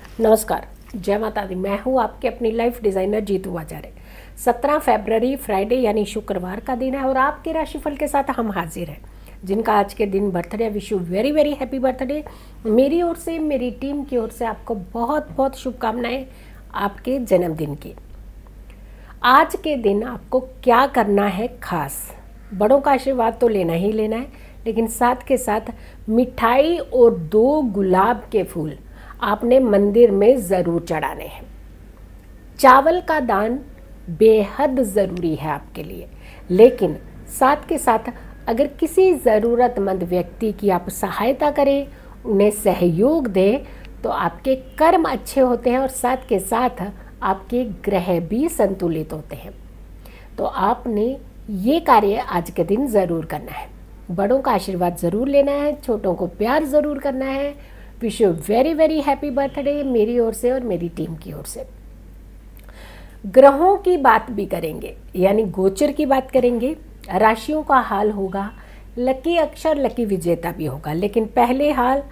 नमस्कार, जय माता दी। मैं हूँ आपके अपनी लाइफ डिज़ाइनर जीतू आचार्य। 17 फरवरी फ्राइडे यानी शुक्रवार का दिन है और आपके राशिफल के साथ हम हाजिर हैं। जिनका आज के दिन birthday, wish you very very happy birthday. मेरी ओर से, मेरी टीम की ओर से आपको बहुत बहुत शुभकामनाएं आपके जन्मदिन की। आज के दिन आपको क्या करना है खास? बड़ों का आशीर्वाद तो लेना ही लेना है, लेकिन साथ के साथ मिठाई और 2 गुलाब के फूल आपने मंदिर में ज़रूर चढ़ाने हैं। चावल का दान बेहद ज़रूरी है आपके लिए, लेकिन साथ के साथ अगर किसी ज़रूरतमंद व्यक्ति की आप सहायता करें, उन्हें सहयोग दें, तो आपके कर्म अच्छे होते हैं और साथ के साथ आपके ग्रह भी संतुलित होते हैं। तो आपने ये कार्य आज के दिन ज़रूर करना है। बड़ों का आशीर्वाद ज़रूर लेना है, छोटों को प्यार ज़रूर करना है। Wish you very very happy birthday मेरी ओर से और मेरी टीम की ओर से। ग्रहों की बात भी करेंगे, यानी गोचर की बात करेंगे, राशियों का हाल होगा, लकी अक्षर लकी विजेता भी होगा। लेकिन पहले हाल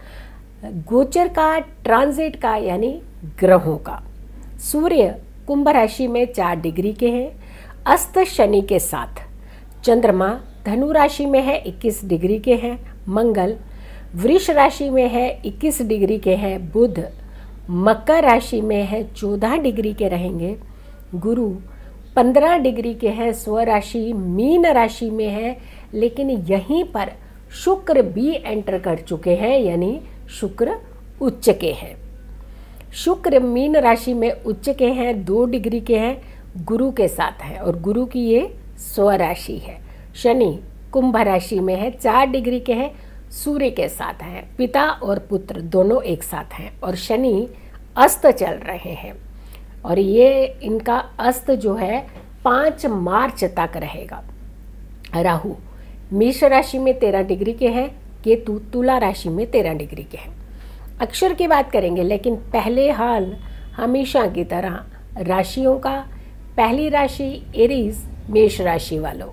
गोचर का, ट्रांजिट का, यानी ग्रहों का। सूर्य कुंभ राशि में 4 डिग्री के हैं, अस्त शनि के साथ। चंद्रमा धनु राशि में है, 21 डिग्री के हैं। मंगल वृष राशि में है, 21 डिग्री के हैं। बुध मकर राशि में है, 14 डिग्री के रहेंगे। गुरु 15 डिग्री के हैं, स्वराशि मीन राशि में है, लेकिन यहीं पर शुक्र भी एंटर कर चुके हैं, यानी शुक्र उच्च के हैं। शुक्र मीन राशि में उच्च के हैं, 2 डिग्री के हैं, गुरु के साथ है और गुरु की ये स्वराशि है। शनि कुंभ राशि में है, 4 डिग्री के हैं, सूर्य के साथ हैं। पिता और पुत्र दोनों एक साथ हैं और शनि अस्त चल रहे हैं और ये इनका अस्त जो है 5 मार्च तक रहेगा। राहु मेष राशि में 13 डिग्री के हैं, केतु तुला राशि में 13 डिग्री के हैं। अक्षर की बात करेंगे, लेकिन पहले हाल हमेशा की तरह राशियों का। पहली राशि एरीज मेष राशि वालों,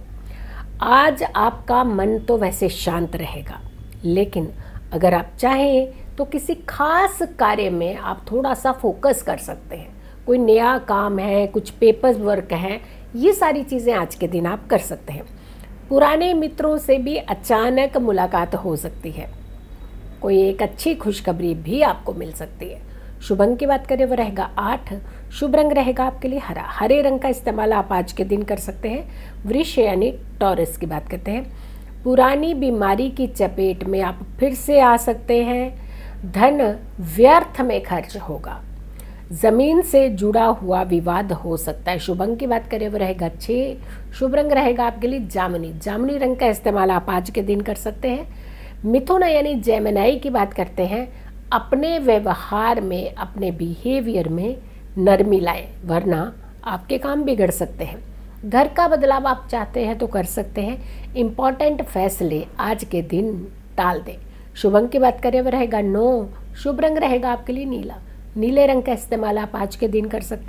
आज आपका मन तो वैसे शांत रहेगा, लेकिन अगर आप चाहें तो किसी खास कार्य में आप थोड़ा सा फोकस कर सकते हैं। कोई नया काम है, कुछ पेपर वर्क है, ये सारी चीज़ें आज के दिन आप कर सकते हैं। पुराने मित्रों से भी अचानक मुलाकात हो सकती है, कोई एक अच्छी खुशखबरी भी आपको मिल सकती है। शुभ अंक की बात करें वो रहेगा 8। शुभ रंग रहेगा आपके लिए हरा। हरे रंग का इस्तेमाल आप आज के दिन कर सकते हैं। वृष यानी टॉरस की बात करते हैं। पुरानी बीमारी की चपेट में आप फिर से आ सकते हैं। धन व्यर्थ में खर्च होगा। जमीन से जुड़ा हुआ विवाद हो सकता है। शुभ अंक की बात करें वो रहेगा 6। शुभ रंग रहेगा आपके लिए जामुनी। जामुनी रंग का इस्तेमाल आप आज के दिन कर सकते हैं। मिथुन यानी जेमिनी की बात करते हैं। अपने व्यवहार में, अपने बिहेवियर में नरमी लाएं, वरना आपके काम बिगड़ सकते हैं। घर का बदलाव आप चाहते हैं तो कर सकते हैं। इम्पॉर्टेंट फैसले आज के दिन टाल दें। शुभ अंक की बात करें वो रहेगा 9। शुभ रंग रहेगा आपके लिए नीला। नीले रंग का इस्तेमाल आप आज के दिन कर सकते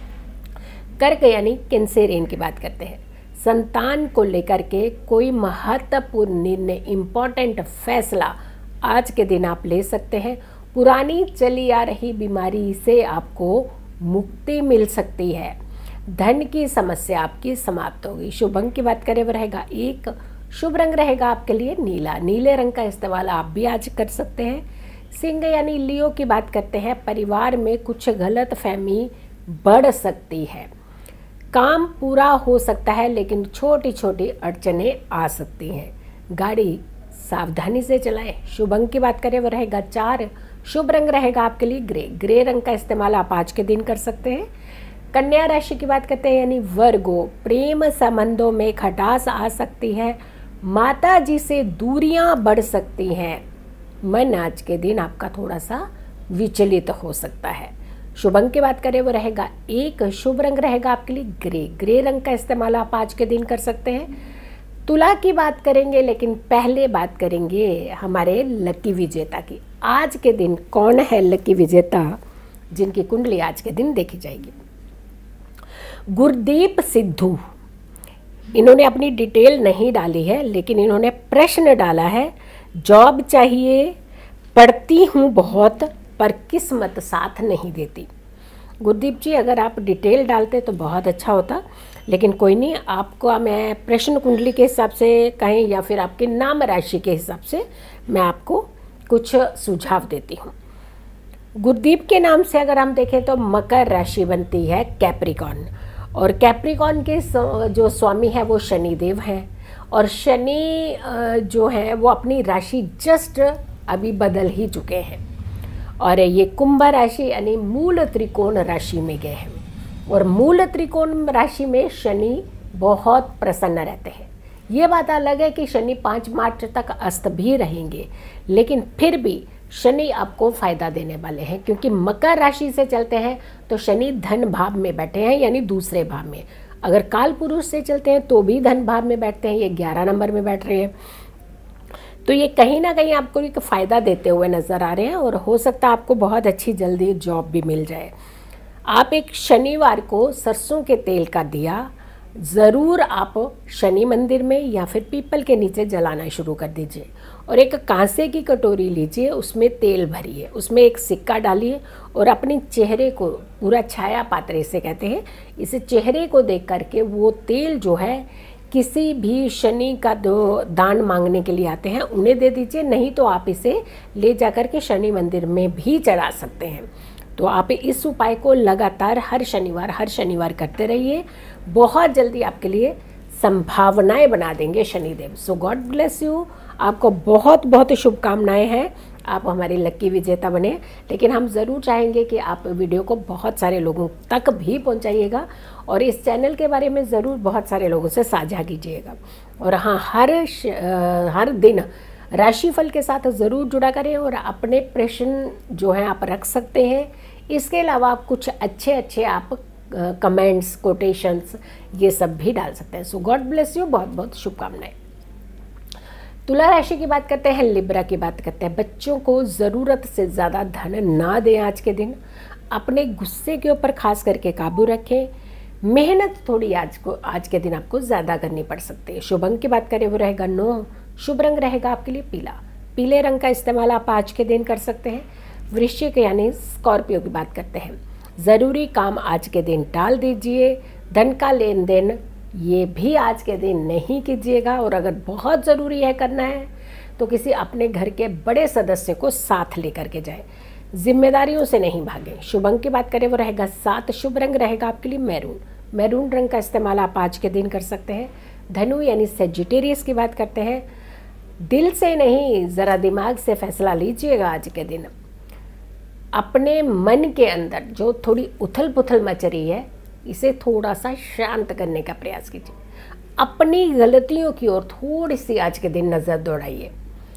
हैं। कर्क यानी कैंसेरियन की बात करते हैं। संतान को लेकर के कोई महत्वपूर्ण निर्णय, इम्पॉर्टेंट फैसला आज के दिन आप ले सकते हैं। पुरानी चली आ रही बीमारी से आपको मुक्ति मिल सकती है। धन की समस्या आपकी समाप्त होगी। शुभ अंक की बात करें वो रहेगा 1। शुभ रंग रहेगा आपके लिए नीला। नीले रंग का इस्तेमाल आप भी आज कर सकते हैं। सिंह यानी लियो की बात करते हैं। परिवार में कुछ गलत फहमी बढ़ सकती है। काम पूरा हो सकता है, लेकिन छोटी छोटी अड़चनें आ सकती हैं। गाड़ी सावधानी से चलाएं। शुभ अंक की बात करें वो रहेगा 4। शुभ रंग रहेगा आपके लिए ग्रे। ग्रे रंग का इस्तेमाल आप आज के दिन कर सकते हैं। कन्या राशि की बात करते हैं, यानी वर्गो। प्रेम संबंधों में खटास आ सकती है। माता जी से दूरियां बढ़ सकती हैं। मन आज के दिन आपका थोड़ा सा विचलित हो सकता है। शुभ अंक की बात करें वो रहेगा 1। शुभ रंग रहेगा आपके लिए ग्रे। ग्रे रंग का इस्तेमाल आप आज के दिन कर सकते हैं। तुला की बात करेंगे, लेकिन पहले बात करेंगे हमारे लकी विजेता की। आज के दिन कौन है लकी विजेता जिनकी कुंडली आज के दिन देखी जाएगी? गुरदीप सिद्धू। इन्होंने अपनी डिटेल नहीं डाली है, लेकिन इन्होंने प्रश्न डाला है। जॉब चाहिए, पढ़ती हूँ बहुत, पर किस्मत साथ नहीं देती। गुरदीप जी, अगर आप डिटेल डालते तो बहुत अच्छा होता, लेकिन कोई नहीं, आपको मैं प्रश्न कुंडली के हिसाब से कहें या फिर आपके नाम राशि के हिसाब से मैं आपको कुछ सुझाव देती हूँ। गुरदीप के नाम से अगर हम देखें तो मकर राशि बनती है कैप्रिकॉर्न, और कैप्रिकॉर्न के जो स्वामी है वो शनिदेव हैं, और शनि जो है वो अपनी राशि जस्ट अभी बदल ही चुके हैं, और ये कुंभ राशि यानी मूल त्रिकोण राशि में गए हैं, और मूल त्रिकोण राशि में शनि बहुत प्रसन्न रहते हैं। ये बात अलग है कि शनि 5 मार्च तक अस्त भी रहेंगे, लेकिन फिर भी शनि आपको फायदा देने वाले हैं, क्योंकि मकर राशि से चलते हैं तो शनि धन भाव में बैठे हैं, यानी दूसरे भाव में। अगर काल पुरुष से चलते हैं तो भी धन भाव में बैठते हैं, ये 11 नंबर में बैठ रहे हैं। तो ये कहीं ना कहीं आपको एक फ़ायदा देते हुए नज़र आ रहे हैं, और हो सकता है आपको बहुत अच्छी जल्दी जॉब भी मिल जाए। आप एक शनिवार को सरसों के तेल का दिया ज़रूर आप शनि मंदिर में या फिर पीपल के नीचे जलाना शुरू कर दीजिए, और एक कांसे की कटोरी लीजिए, उसमें तेल भरिए, उसमें एक सिक्का डालिए, और अपने चेहरे को पूरा छाया पात्र इसे कहते हैं, इसे चेहरे को देख करके वो तेल जो है किसी भी शनि का दान मांगने के लिए आते हैं उन्हें दे दीजिए, नहीं तो आप इसे ले जाकर के शनि मंदिर में भी चढ़ा सकते हैं। तो आप इस उपाय को लगातार हर शनिवार करते रहिए, बहुत जल्दी आपके लिए संभावनाएं बना देंगे Shanidev. So God bless you, आपको बहुत बहुत शुभकामनाएं हैं, आप हमारे लक्की विजेता बने। लेकिन हम ज़रूर चाहेंगे कि आप वीडियो को बहुत सारे लोगों तक भी पहुंचाइएगा, और इस चैनल के बारे में ज़रूर बहुत सारे लोगों से साझा कीजिएगा। और हाँ, हर दिन राशिफल के साथ ज़रूर जुड़ा करें, और अपने प्रश्न जो हैं आप रख सकते हैं। इसके अलावा आप कुछ अच्छे आप कमेंट्स, कोटेशंस ये सब भी डाल सकते हैं। सो गॉड ब्लेस यू, बहुत बहुत शुभकामनाएं। तुला राशि की बात करते हैं, लिब्रा की बात करते हैं। बच्चों को ज़रूरत से ज़्यादा धन ना दें आज के दिन, अपने गुस्से के ऊपर खास करके काबू रखें। मेहनत थोड़ी आज के दिन आपको ज़्यादा करनी पड़ सकती है। शुभ अंक की बात करें वो रहेगा 9, शुभ रंग रहेगा आपके लिए पीला, पीले रंग का इस्तेमाल आप आज के दिन कर सकते हैं। वृश्चिक यानी स्कॉर्पियो की बात करते हैं, ज़रूरी काम आज के दिन टाल दीजिए। धन का लेन देन ये भी आज के दिन नहीं कीजिएगा, और अगर बहुत ज़रूरी है करना है तो किसी अपने घर के बड़े सदस्य को साथ लेकर के जाए, जिम्मेदारियों से नहीं भागें। शुभ अंक की बात करें वो रहेगा 7, शुभ रंग रहेगा आपके लिए मैरून रंग का इस्तेमाल आप आज के दिन कर सकते हैं। धनु यानी सेजिटेरियस की बात करते हैं, दिल से नहीं ज़रा दिमाग से फैसला लीजिएगा आज के दिन। अपने मन के अंदर जो थोड़ी उथल पुथल मच रही है इसे थोड़ा सा शांत करने का प्रयास कीजिए। अपनी गलतियों की ओर थोड़ी सी आज के दिन नज़र दौड़ाइए।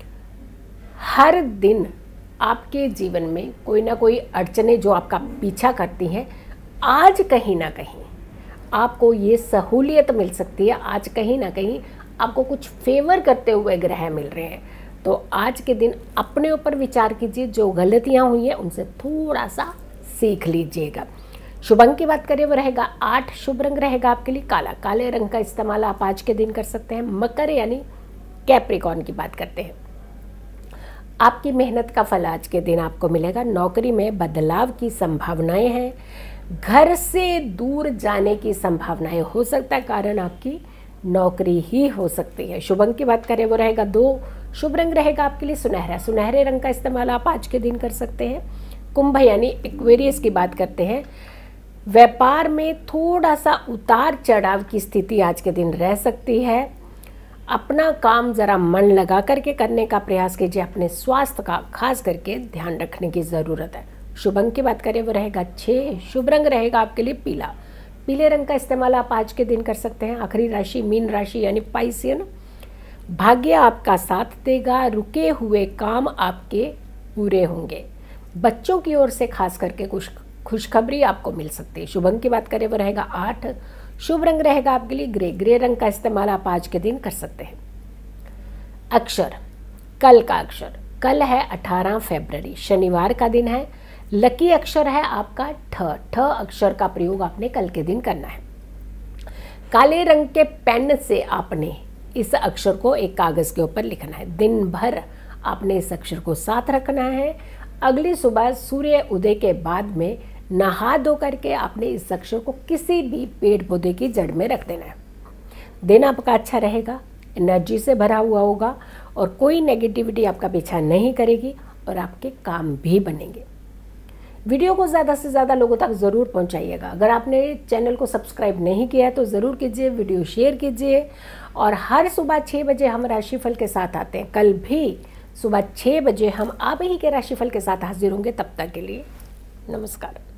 हर दिन आपके जीवन में कोई ना कोई अड़चनें जो आपका पीछा करती हैं, आज कहीं ना कहीं आपको ये सहूलियत मिल सकती है, आज कहीं ना कहीं आपको कुछ फेवर करते हुए ग्रह मिल रहे हैं। तो आज के दिन अपने ऊपर विचार कीजिए, जो गलतियां हुई हैं उनसे थोड़ा सा सीख लीजिएगा। शुभ अंक की बात करें वो रहेगा 8, शुभ रंग रहेगा आपके लिए काला, काले रंग का इस्तेमाल आप आज के दिन कर सकते हैं। मकर यानी कैप्रिकॉर्न की बात करते हैं, आपकी मेहनत का फल आज के दिन आपको मिलेगा। नौकरी में बदलाव की संभावनाएं हैं, घर से दूर जाने की संभावनाएं हो सकता है, कारण आपकी नौकरी ही हो सकती है। शुभ अंक की बात करें वो रहेगा 2, शुभ रंग रहेगा आपके लिए सुनहरे रंग का इस्तेमाल आप आज के दिन कर सकते हैं। कुंभ यानी एक्वेरियस की बात करते हैं, व्यापार में थोड़ा सा उतार चढ़ाव की स्थिति आज के दिन रह सकती है। अपना काम ज़रा मन लगा करके करने का प्रयास कीजिए, अपने स्वास्थ्य का खास करके ध्यान रखने की ज़रूरत है। शुभ अंक की बात करें वो रहेगा 6, शुभ रंग रहेगा आपके लिए पीला, पीले रंग का इस्तेमाल आप आज के दिन कर सकते हैं। आखिरी राशि मीन राशि यानी पाइसियन, भाग्य आपका साथ देगा, रुके हुए काम आपके पूरे होंगे। बच्चों की ओर से खास करके कुछ खुशखबरी आपको मिल सकती है। शुभ अंक की बात करें वो रहेगा 8, शुभ रंग रहेगा आपके लिए ग्रे रंग का इस्तेमाल आप आज के दिन कर सकते हैं। अक्षर, कल का अक्षर, कल है 18 फरवरी, शनिवार का दिन है। लकी अक्षर है आपका ठ अक्षर का प्रयोग आपने कल के दिन करना है। काले रंग के पेन से आपने इस अक्षर को एक कागज़ के ऊपर लिखना है। दिन भर आपने इस अक्षर को साथ रखना है। अगली सुबह सूर्य उदय के बाद में नहा धो करके आपने इस अक्षर को किसी भी पेड़ पौधे की जड़ में रख देना है। दिन आपका अच्छा रहेगा, एनर्जी से भरा हुआ होगा और कोई नेगेटिविटी आपका पीछा नहीं करेगी और आपके काम भी बनेंगे। वीडियो को ज़्यादा से ज़्यादा लोगों तक ज़रूर पहुंचाइएगा। अगर आपने चैनल को सब्सक्राइब नहीं किया है तो ज़रूर कीजिए, वीडियो शेयर कीजिए। और हर सुबह 6 बजे हम राशिफल के साथ आते हैं। कल भी सुबह 6 बजे हम आप ही के राशिफल के साथ हाजिर होंगे। तब तक के लिए नमस्कार।